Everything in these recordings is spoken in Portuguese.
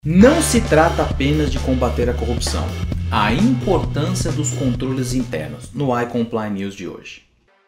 Não se trata apenas de combater a corrupção, a importância dos controles internos no iComply News de hoje.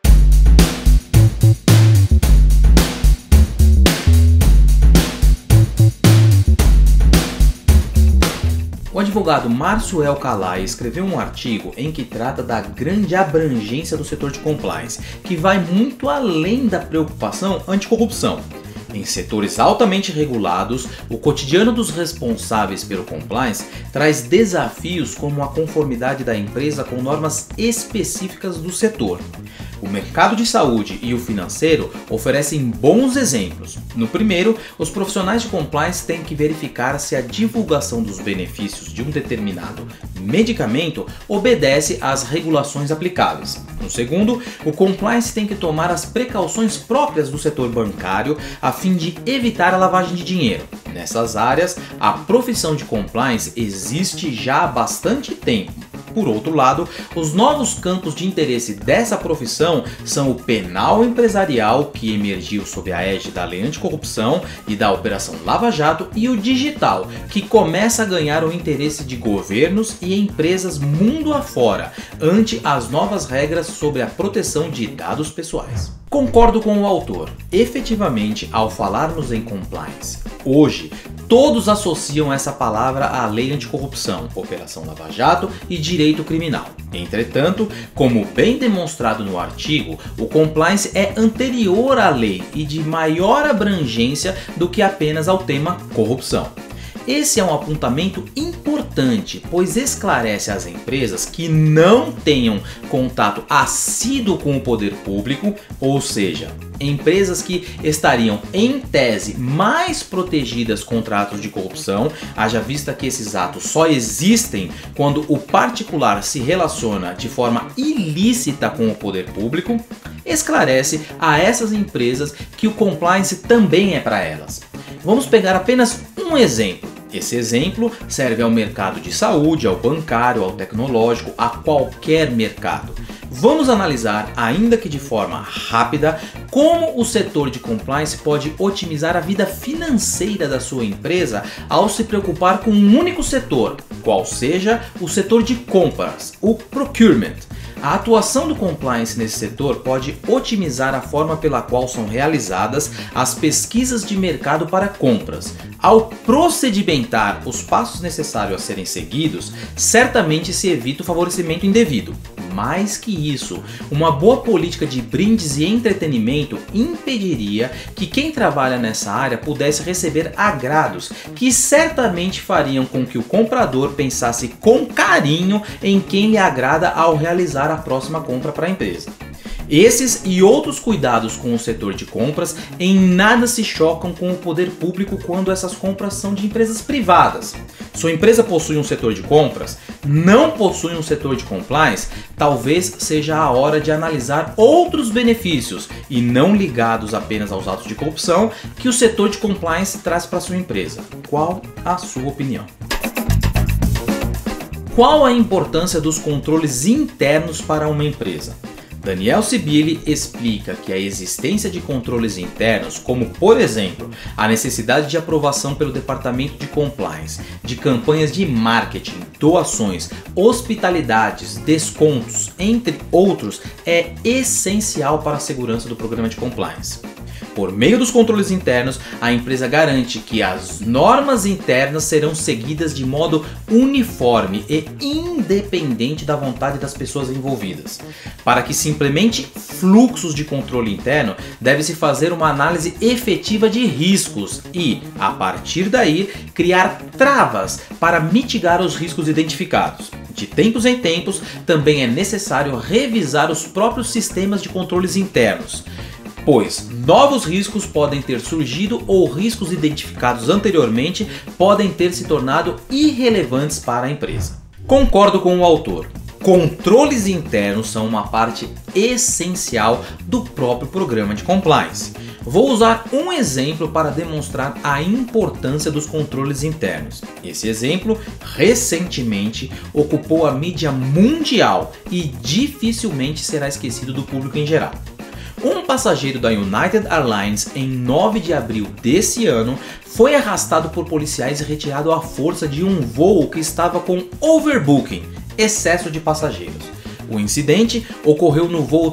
O advogado Márcio El Khalai escreveu um artigo em que trata da grande abrangência do setor de compliance, que vai muito além da preocupação anticorrupção. Em setores altamente regulados, o cotidiano dos responsáveis pelo compliance traz desafios como a conformidade da empresa com normas específicas do setor. O mercado de saúde e o financeiro oferecem bons exemplos. No primeiro, os profissionais de compliance têm que verificar se a divulgação dos benefícios de um determinado medicamento obedece às regulações aplicáveis. No segundo, o compliance tem que tomar as precauções próprias do setor bancário a fim de evitar a lavagem de dinheiro. Nessas áreas, a profissão de compliance existe já há bastante tempo. Por outro lado, os novos campos de interesse dessa profissão são o penal empresarial, que emergiu sob a égide da Lei Anticorrupção e da Operação Lava Jato, e o digital, que começa a ganhar o interesse de governos e empresas mundo afora, ante as novas regras sobre a proteção de dados pessoais. Concordo com o autor. Efetivamente, ao falarmos em compliance, hoje, todos associam essa palavra à Lei Anticorrupção, Operação Lava Jato e Direito Criminal. Entretanto, como bem demonstrado no artigo, o compliance é anterior à lei e de maior abrangência do que apenas ao tema corrupção. Esse é um apontamento importante, pois esclarece às empresas que não tenham contato assíduo com o poder público, ou seja, empresas que estariam, em tese, mais protegidas contra atos de corrupção, haja vista que esses atos só existem quando o particular se relaciona de forma ilícita com o poder público, esclarece a essas empresas que o compliance também é para elas. Vamos pegar apenas um exemplo. Esse exemplo serve ao mercado de saúde, ao bancário, ao tecnológico, a qualquer mercado. Vamos analisar, ainda que de forma rápida, como o setor de compliance pode otimizar a vida financeira da sua empresa ao se preocupar com um único setor, qual seja o setor de compras, o procurement. A atuação do compliance nesse setor pode otimizar a forma pela qual são realizadas as pesquisas de mercado para compras. Ao procedimentar os passos necessários a serem seguidos, certamente se evita o favorecimento indevido. Mais que isso, uma boa política de brindes e entretenimento impediria que quem trabalha nessa área pudesse receber agrados que certamente fariam com que o comprador pensasse com carinho em quem lhe agrada ao realizar a próxima compra para a empresa. Esses e outros cuidados com o setor de compras em nada se chocam com o poder público quando essas compras são de empresas privadas. Sua empresa possui um setor de compras, não possui um setor de compliance, talvez seja a hora de analisar outros benefícios e não ligados apenas aos atos de corrupção que o setor de compliance traz para sua empresa. Qual a sua opinião? Qual a importância dos controles internos para uma empresa? Daniel Sibili explica que a existência de controles internos, como por exemplo a necessidade de aprovação pelo departamento de compliance, de campanhas de marketing, doações, hospitalidades, descontos, entre outros, é essencial para a segurança do programa de compliance. Por meio dos controles internos, a empresa garante que as normas internas serão seguidas de modo uniforme e independente da vontade das pessoas envolvidas. Para que se implemente fluxos de controle interno, deve-se fazer uma análise efetiva de riscos e, a partir daí, criar travas para mitigar os riscos identificados. De tempos em tempos, também é necessário revisar os próprios sistemas de controles internos, pois novos riscos podem ter surgido ou riscos identificados anteriormente podem ter se tornado irrelevantes para a empresa. Concordo com o autor. Controles internos são uma parte essencial do próprio programa de compliance. Vou usar um exemplo para demonstrar a importância dos controles internos. Esse exemplo, recentemente, ocupou a mídia mundial e dificilmente será esquecido do público em geral. Um passageiro da United Airlines, em 9 de abril desse ano, foi arrastado por policiais e retirado à força de um voo que estava com overbooking, excesso de passageiros. O incidente ocorreu no voo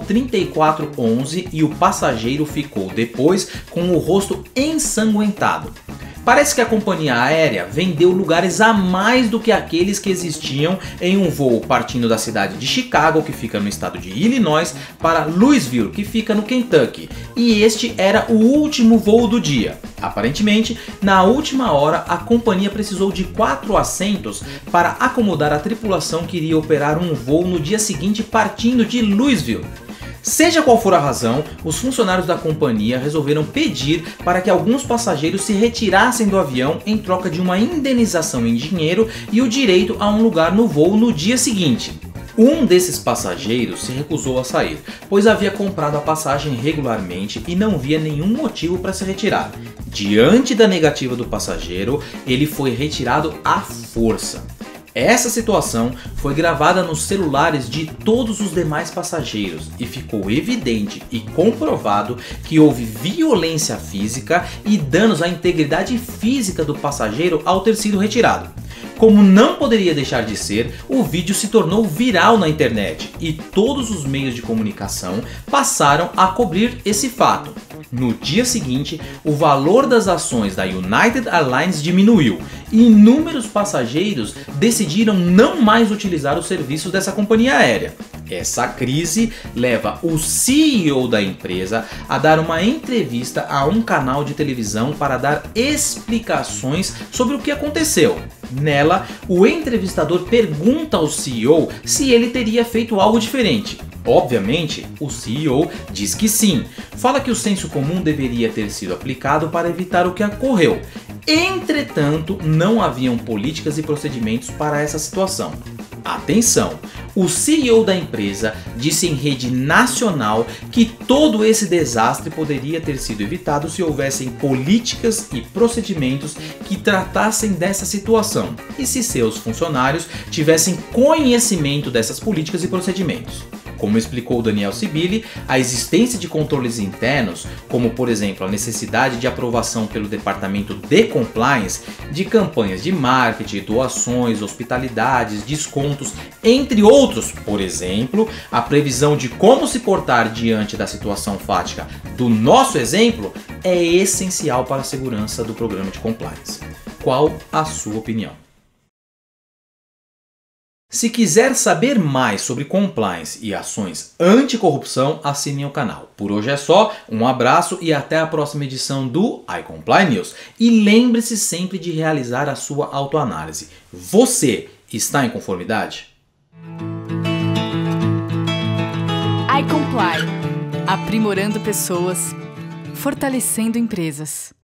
3411 e o passageiro ficou depois com o rosto ensanguentado. Parece que a companhia aérea vendeu lugares a mais do que aqueles que existiam em um voo partindo da cidade de Chicago, que fica no estado de Illinois, para Louisville, que fica no Kentucky, e este era o último voo do dia. Aparentemente, na última hora, a companhia precisou de 4 assentos para acomodar a tripulação que iria operar um voo no dia seguinte partindo de Louisville. Seja qual for a razão, os funcionários da companhia resolveram pedir para que alguns passageiros se retirassem do avião em troca de uma indenização em dinheiro e o direito a um lugar no voo no dia seguinte. Um desses passageiros se recusou a sair, pois havia comprado a passagem regularmente e não via nenhum motivo para se retirar. Diante da negativa do passageiro, ele foi retirado à força. Essa situação foi gravada nos celulares de todos os demais passageiros e ficou evidente e comprovado que houve violência física e danos à integridade física do passageiro ao ter sido retirado. Como não poderia deixar de ser, o vídeo se tornou viral na internet e todos os meios de comunicação passaram a cobrir esse fato. No dia seguinte, o valor das ações da United Airlines diminuiu e inúmeros passageiros decidiram não mais utilizar os serviços dessa companhia aérea. Essa crise leva o CEO da empresa a dar uma entrevista a um canal de televisão para dar explicações sobre o que aconteceu. Nela, o entrevistador pergunta ao CEO se ele teria feito algo diferente. Obviamente, o CEO diz que sim. Fala que o senso comum deveria ter sido aplicado para evitar o que ocorreu. Entretanto, não haviam políticas e procedimentos para essa situação. Atenção! O CEO da empresa disse em rede nacional que todo esse desastre poderia ter sido evitado se houvessem políticas e procedimentos que tratassem dessa situação e se seus funcionários tivessem conhecimento dessas políticas e procedimentos. Como explicou Daniel Sibili, a existência de controles internos, como por exemplo a necessidade de aprovação pelo departamento de compliance, de campanhas de marketing, doações, hospitalidades, descontos, entre outros, por exemplo, a previsão de como se portar diante da situação fática do nosso exemplo, é essencial para a segurança do programa de compliance. Qual a sua opinião? Se quiser saber mais sobre compliance e ações anticorrupção, assine o canal. Por hoje é só, um abraço e até a próxima edição do iComply News. E lembre-se sempre de realizar a sua autoanálise. Você está em conformidade? iComply, aprimorando pessoas, fortalecendo empresas.